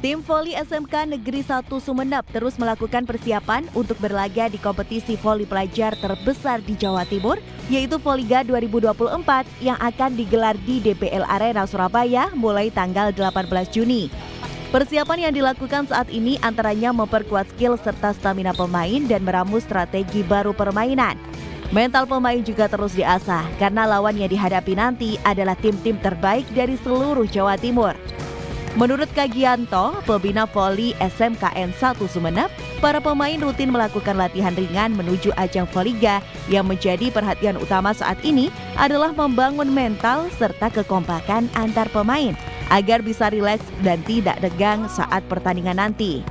Tim voli SMK Negeri 1 Sumeneb terus melakukan persiapan untuk berlaga di kompetisi voli pelajar terbesar di Jawa Timur, yaitu Voliga 2024 yang akan digelar di DPL Arena Surabaya mulai tanggal 18 Juni. Persiapan yang dilakukan saat ini antaranya memperkuat skill serta stamina pemain dan meramu strategi baru permainan. Mental pemain juga terus diasah karena lawan yang dihadapi nanti adalah tim-tim terbaik dari seluruh Jawa Timur. Menurut Kagianto, pembina voli SMKN 1 Sumeneb, para pemain rutin melakukan latihan ringan menuju ajang Voliga yang menjadi perhatian utama saat ini adalah membangun mental serta kekompakan antar pemain agar bisa rileks dan tidak tegang saat pertandingan nanti.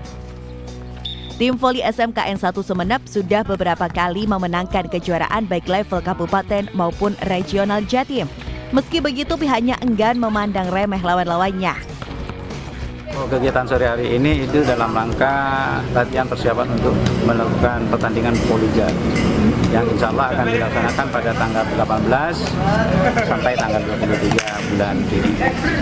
Tim voli SMKN 1 Sumeneb sudah beberapa kali memenangkan kejuaraan baik level kabupaten maupun regional Jatim. Meski begitu, pihaknya enggan memandang remeh lawan-lawannya. Kegiatan sore hari ini itu dalam rangka latihan persiapan untuk melakukan pertandingan Voliga yang insya Allah akan dilaksanakan pada tanggal 18 sampai tanggal 23 bulan Juni.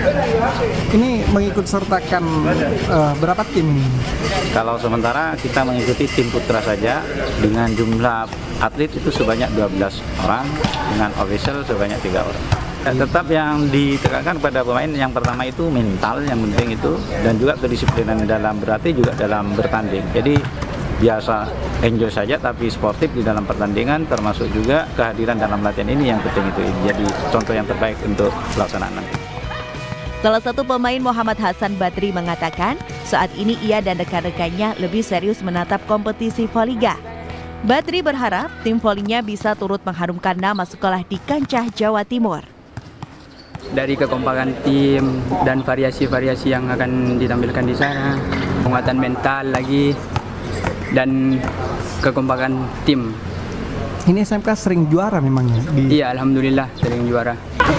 Ini mengikut sertakan berapa tim? Kalau sementara kita mengikuti tim putra saja dengan jumlah atlet itu sebanyak 12 orang, dengan official sebanyak 3 orang. Tetap yang ditekankan pada pemain yang pertama itu mental yang penting itu, dan juga kedisiplinan dalam berarti juga dalam bertanding. Jadi biasa enjoy saja tapi sportif di dalam pertandingan, termasuk juga kehadiran dalam latihan ini yang penting itu jadi contoh yang terbaik untuk pelaksanaan nanti. Salah satu pemain Muhammad Hasan Badri mengatakan saat ini ia dan rekan-rekannya lebih serius menatap kompetisi Voliga. Badri berharap tim volinya bisa turut mengharumkan nama sekolah di kancah Jawa Timur. Dari kekompakan tim dan variasi-variasi yang akan ditampilkan di sana, penguatan mental lagi dan kekompakan tim. Ini SMK sering juara memangnya? Iya, alhamdulillah sering juara.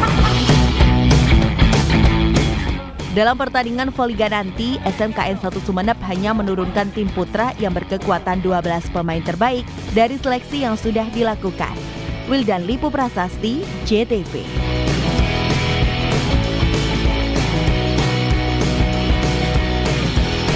Dalam pertandingan Voliga nanti, SMKN 1 Sumeneb hanya menurunkan tim putra yang berkekuatan 12 pemain terbaik dari seleksi yang sudah dilakukan. Wildan Lipu Prasasti, JTV.